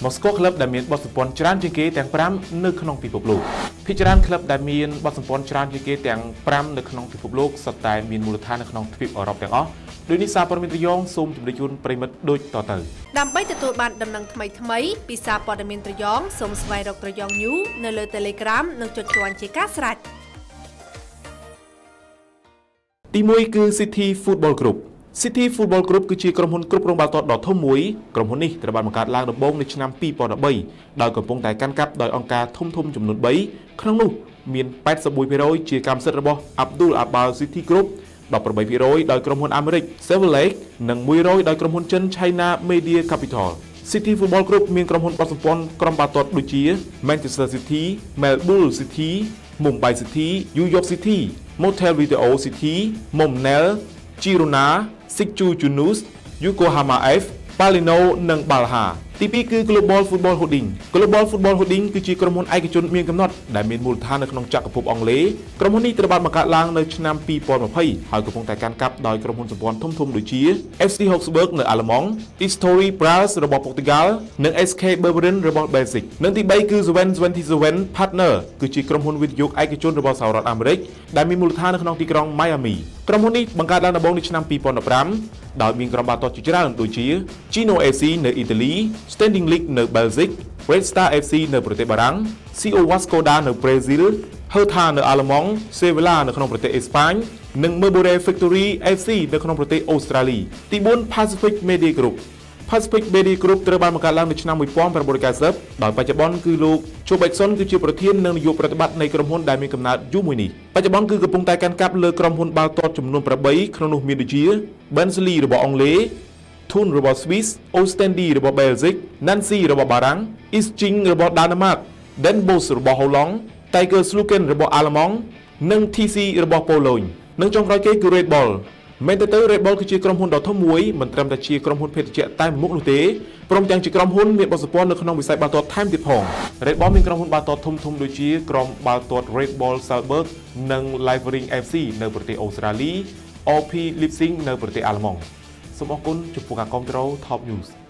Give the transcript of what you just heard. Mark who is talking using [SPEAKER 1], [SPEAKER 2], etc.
[SPEAKER 1] Moscow Club ដែលមានបទសម្ព័ន្ធច្រើនជាងគេទាំង5នៅក្នុងពិភពលោកភាគច្រើន Club ដែលមានបទសម្ព័ន្ធច្រើនជាងគេទាំង5នៅក្នុងពិភពលោកសុទ្ធតែមានមូលដ្ឋាននៅក្នុងទ្វីបអឺរ៉ុបទាំងអស់ដោយនេះសារព័ត៌មានត្រយងសូមជម្រាបជូនប្រិមិត្តដូចតទៅដើម្បីទទួលបានដំណឹងថ្មីៗពីសារព័ត៌មានត្រយងសូមស្វែងរកត្រយង News នៅលើ Telegram និងចុចជាន់ជាការស្រេចទី1គឺ City Football Group City Football Group គឺជាក្រុមហ៊ុនគ្រប់គ្រងបាល់ទាត់ដ៏ធំមួយក្រុមហ៊ុននេះត្រូវបានបង្កើតឡើងដំបូងនៅឆ្នាំ2013ដោយកំពុងតែកាន់កាប់ដោយអង្គការធំចំនួន3ក្នុងនោះមាន 81% ជាកម្មសិទ្ធិរបស់ Abdul Abbas City Group 18% ដោយក្រុមហ៊ុនអាមេរិក Silver Lake និង 1% ដោយក្រុមហ៊ុនចិន China Media Capital City Football Group មានក្រុមហ៊ុនបទសម្ព័ន្ធក្រុមបាល់ទាត់ដូចជា Manchester City, Melbourne City, Mumbai City, New York City, Motel Video City, Momnel, Girona, Sikju Junus, Yokohama F, Palino និង Balha ទី2គឺ Global Football Holding Global Football Holding គឺជាក្រុមហ៊ុនឯកជនមានកំណត់ដែលមានមូលដ្ឋាននៅក្នុងចក្រភពអង់គ្លេសក្រុមហ៊ុននេះត្រូវបានបង្កើតឡើងនៅឆ្នាំ2020ហើយកំពុងតែកាន់កាប់ដោយក្រុមហ៊ុនសម្ព័ន្ធធំៗដូចជា FC Augsburg នៅអាល្លឺម៉ង់ History Brass របស់ប៉ុកទុយហ្គាល់និង SK Beveren របស់បែលហ្សិកនិងទី3គឺ Sven27 Partner គឺជាក្រុមហ៊ុនវិនិយោគឯកជនរបស់សហរដ្ឋអាមេរិកដែលមានមូលដ្ឋាននៅក្នុងទីក្រុង Miami ក្រុមហ៊ុននេះបង្កើតឡើងដំបូងនៅឆ្នាំ2015ដោយមានក្រុមបាល់ទាត់ជាច្រើនដូចជា Chino FC នៅអ៊ីតាលី Standing League នៅ Belgium, Red Star FC នៅប្រទេសបារាំង CO Vascoda នៅប្រេស៊ីល Hertha នៅអាល្លឺម៉ង់ Sevilla នៅក្នុងប្រទេសអេស្ប៉ាញនិង Melbourne Victory FC នៅក្នុងប្រទេសអូស្ត្រាលីទី4 Pacific Media Group Pacific Media Group ត្រូវបានបង្កើតឡើងនៅឆ្នាំ1990ដោយបច្ចុប្បន្នគឺលោក Joe Bexon គឺជាប្រធាននិងនាយកប្រតិបត្តិនៃក្រុមហ៊ុនដែលមានកំណើតយូរមួយនេះបច្ចុប្បន្នគឺកំពុងតែកាន់កាប់លើក្រុមហ៊ុនបាល់ទាត់ចំនួន8ក្នុងនោះមានដូចជា Barnsley របស់អង់គ្លេសThun របស់ Swiss, Oostende របស់ Belgium, Nancy របស់បារាំង Isching របស់ Denmark, Den Bosch របស់ Holland, Tiger Sluken របស់អាល្លឺម៉ង់និង TC របស់ប៉ូឡូញនិងចុងក្រោយគេគឺ Red Bull មែនទៅ Red Bull គឺជាក្រុមហ៊ុនដ៏ធំមួយមិនត្រឹមតែជាក្រុមហ៊ុនភេសជ្ជៈតែមួយមុខនោះទេព្រមទាំងជាក្រុមហ៊ុនមានបទសម្ព័ន្ធនៅក្នុងវិស័យបាល់ទាត់ថែមទៀតផង Red Bull មានក្រុមហ៊ុនបាល់ទាត់ធំដូចជាក្រុមបាល់ទាត់ Red Bull Salzburg និង Liefering FC នៅប្រទេសអូស្ត្រាលី OP Leipzig នៅប្រទេសអាល្លឺម៉ង់សូមអរគុណចំពោះការគាំទ្រ Top News